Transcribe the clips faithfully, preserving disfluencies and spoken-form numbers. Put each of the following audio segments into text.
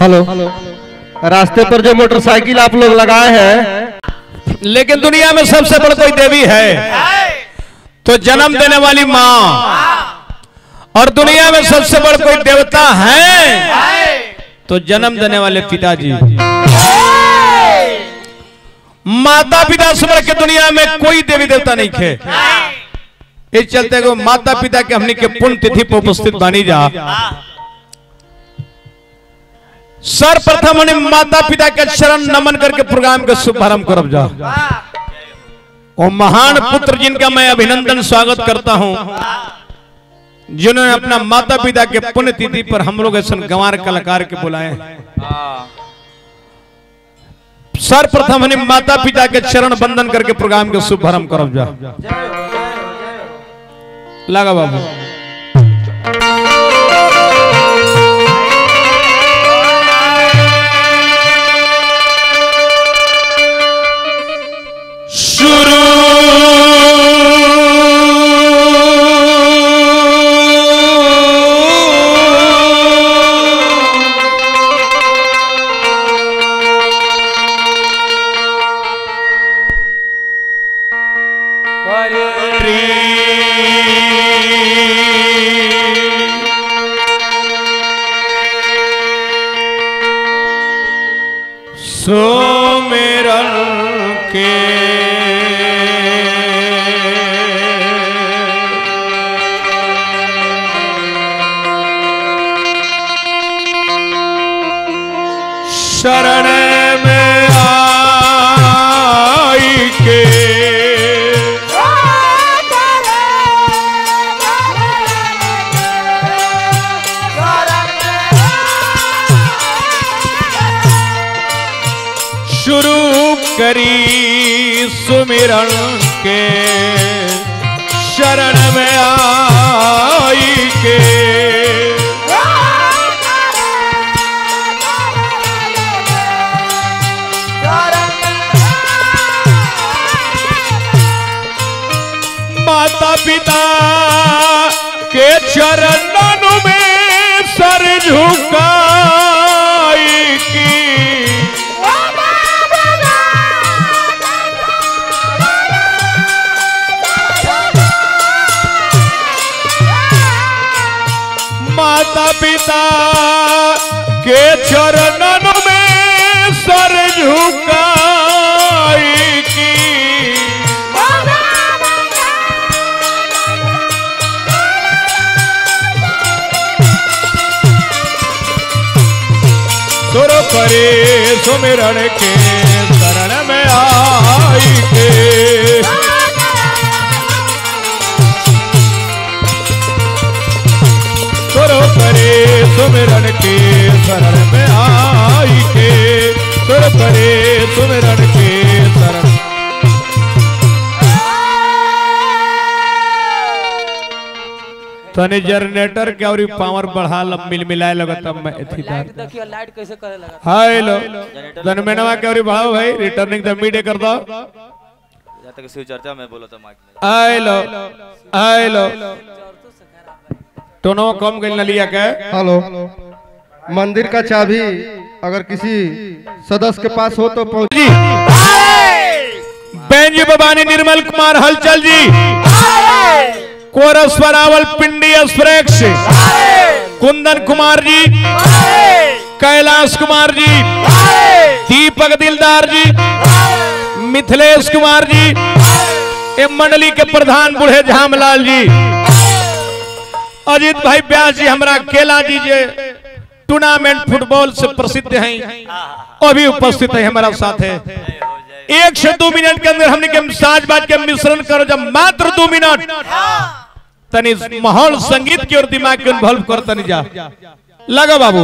Hello, रास्ते पर जो मोटरसाइकिल आप लोग लगाए हैं, लेकिन दुनिया में सबसे बड़ी कोई देवी है तो जन्म देने वाली माँ, और दुनिया में सबसे बड़ा कोई देवता है तो जन्म देने वाले पिताजी। माता पिता से बढ़ के दुनिया में कोई देवी देवता नहीं खे। इस चलते को माता पिता के हमने के पुण्य तिथि पर उपस्थित बनी जा। सर्वप्रथम हमने माता पिता के चरण नमन करके प्रोग्राम का शुभारंभ करब जा। और महान पुत्र जिनका मैं अभिनंदन स्वागत करता हूं, जिन्होंने अपना माता पिता के पुण्य तिथि पर हम लोग ऐसा गंवार कलाकार के बुलाए। सर्वप्रथम हमने माता पिता के चरण बंदन करके प्रोग्राम का शुभारंभ करब जा। लगा बाबू। शुरू सुमिरन के शरण में आई के शुरू करी सुमिरन के, शरण में आई के माता पिता के चरणन में सर झुकाई की माता पिता के चरणन में सर झुकाई की सुर करे सुमिरन के, शरण में आई के सुर करे सुमिरन के, शरण में आई के सुर करे सुमिरन के शरण। तने जनरेटर के और पावर बढ़ा लब मिल मिलाए लगा तब मैं थी लाइट देखिए लाइट कैसे करे लगा। हाय लो जनमेनवा के और बढ़ाओ भाई, रिटर्निंग द मीडिया कर दो। जब तक शिव चर्चा में बोलो तो माइक में हाय लो हाय लो टोनो कम गइल न लिया के। हेलो, मंदिर का चाबी अगर किसी सदस्य के पास हो तो पहुंच जी। बेंजी बबानी निर्मल कुमार हलचल जी, कोरस वरावल पिंडी एक्सप्रेस, कुंदन कुमार जी, कैलाश कुमार जी, दीपक दिलदार जी, मिथिलेश कुमार जी, एवं मंडली के प्रधान बूढ़े झामलाल जी, अजीत भाई व्यास जी, हमारा केला जी जे टूर्नामेंट फुटबॉल से प्रसिद्ध हैं, अभी उपस्थित है हमारा साथ है। एक से दो मिनट के अंदर हमने के साज बाज के मिश्रण करो, जब मात्र दो मिनट तनी माहौल संगीत की और दिमाग के इन्वॉल्व कर तनी जा। लगा बाबू।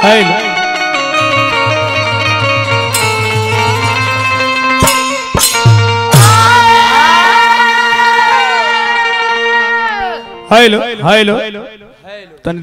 Hello hello hello